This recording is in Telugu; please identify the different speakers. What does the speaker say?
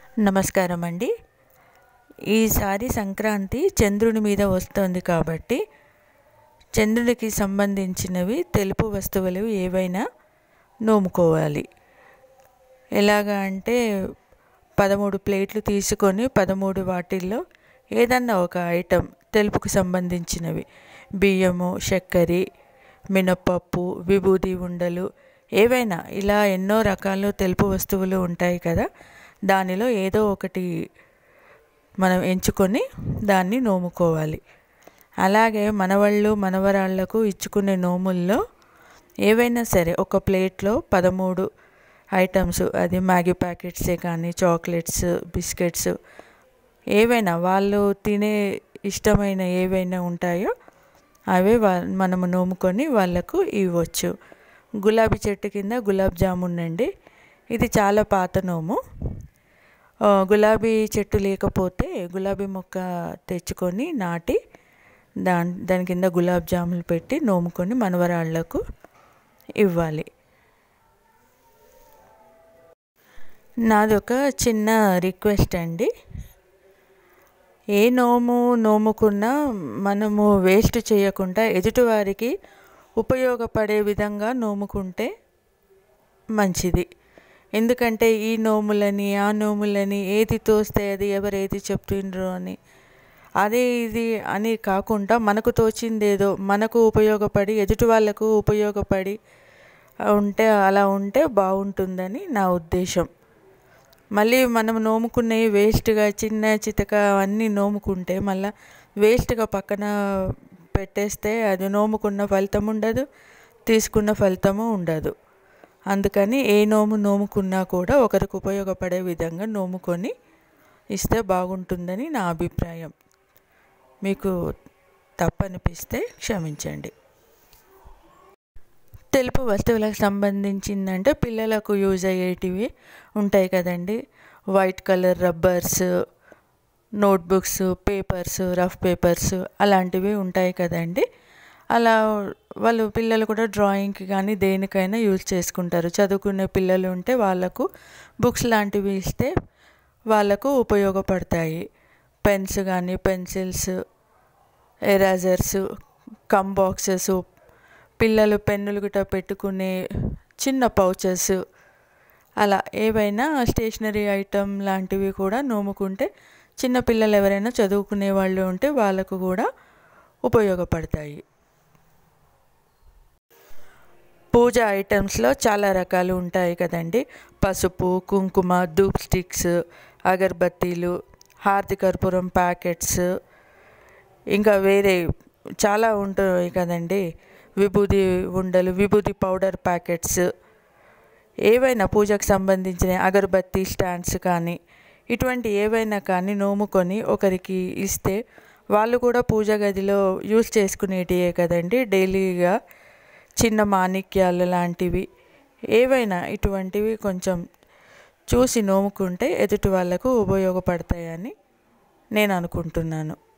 Speaker 1: నమస్కారం అండి. ఈసారి సంక్రాంతి చంద్రుని మీద వస్తుంది కాబట్టి చంద్రుడికి సంబంధించినవి తెలుపు వస్తువులు ఏవైనా నోముకోవాలి. ఎలాగా అంటే 13 ప్లేట్లు తీసుకొని 13 వాటిల్లో ఏదన్నా ఒక ఐటెం తెలుపుకు సంబంధించినవి బియ్యము, చక్కెర, మినపప్పు, విభూది ఉండలు ఏవైనా ఇలా ఎన్నో రకాల తెలుపు వస్తువులు ఉంటాయి కదా, దానిలో ఏదో ఒకటి మనం ఎంచుకొని దాన్ని నోముకోవాలి. అలాగే మనవళ్ళు మనవరాళ్లకు ఇచ్చుకునే నోముల్లో ఏవైనా సరే ఒక ప్లేట్లో 13 ఐటమ్స్, అది మ్యాగీ ప్యాకెట్సే కానీ చాక్లెట్స్, బిస్కెట్స్ ఏవైనా వాళ్ళు తినే ఇష్టమైన ఏవైనా ఉంటాయో అవే మనము నోముకొని వాళ్ళకు ఇవ్వచ్చు. గులాబీ చెట్టు కింద గులాబ్ జామున్ అండి, ఇది చాలా పాత నోము. గులాబీ చెట్టు లేకపోతే గులాబీ మొక్క తెచ్చుకొని నాటి దాని కింద గులాబ్ జాములు పెట్టి నోముకొని మనవరాళ్లకు ఇవ్వాలి. నాదొక చిన్న రిక్వెస్ట్ అండి, ఏ నోముకున్నా మనము వేస్ట్ చేయకుండా ఎదుటివారికి ఉపయోగపడే విధంగా నోముకుంటే మంచిది. ఎందుకంటే ఈ నోములని ఆ నోములని ఏది తోస్తే అది ఎవరేది చెప్తుండ్రో అని అదే ఇది అని కాకుండా మనకు తోచిందేదో మనకు ఉపయోగపడి ఎదుటి వాళ్ళకు ఉపయోగపడి అలా ఉంటే బాగుంటుందని నా ఉద్దేశం. మళ్ళీ మనం నోముకునే వేస్ట్గా చిన్న చితక అన్నీ నోముకుంటే మళ్ళీ వేస్ట్గా పక్కన పెట్టేస్తే అది నోముకున్న ఫలితం ఉండదు, తీసుకున్న ఫలితము ఉండదు. అందుకని ఏ నోముకున్నా కూడా ఒకరికి ఉపయోగపడే విధంగా నోముకొని ఇస్తే బాగుంటుందని నా అభిప్రాయం. మీకు తప్పనిపిస్తే క్షమించండి. తెలుపు వస్తువులకు సంబంధించిందంటే పిల్లలకు యూజ్ అయ్యేటివి ఉంటాయి కదండి, white colour rubbers, notebooks, papers, rough papers అలాంటివి ఉంటాయి కదండి. అలా వాళ్ళు పిల్లలు కూడా డ్రాయింగ్కి కానీ దేనికైనా యూజ్ చేసుకుంటారు. చదువుకునే పిల్లలు ఉంటే వాళ్ళకు బుక్స్ లాంటివి ఇస్తే వాళ్ళకు ఉపయోగపడతాయి. పెన్స్ కానీ పెన్సిల్స్, ఎరేజర్స్, కమ్ బాక్సెస్, పిల్లలు పెన్నులు గిట్ట పెట్టుకునే చిన్న పౌచెస్, అలా ఏవైనా స్టేషనరీ ఐటమ్ లాంటివి కూడా నోముకుంటే చిన్నపిల్లలు ఎవరైనా చదువుకునే వాళ్ళు ఉంటే వాళ్ళకు కూడా ఉపయోగపడతాయి. పూజ ఐటమ్స్లో చాలా రకాలు ఉంటాయి కదండి, పసుపు, కుంకుమ, ధూప్ స్టిక్స్, అగరబత్తీలు, హారతి కర్పూరం ప్యాకెట్స్, ఇంకా వేరే చాలా ఉంటాయి కదండి, విభూది ఉండలు, విభూది పౌడర్ ప్యాకెట్స్, ఏవైనా పూజకు సంబంధించిన అగరబత్తి స్టాండ్స్ కానీ ఇటువంటి ఏవైనా కానీ నోముకొని ఒకరికి ఇస్తే వాళ్ళు కూడా పూజ గదిలో యూజ్ చేసుకునేటివే కదండి. డైలీగా చిన్న మాణిక్యాలు లాంటివి ఏవైనా ఇటువంటివి కొంచెం చూసి నోముకుంటే ఎదుటి వాళ్ళకు ఉపయోగపడతాయని నేను అనుకుంటున్నాను.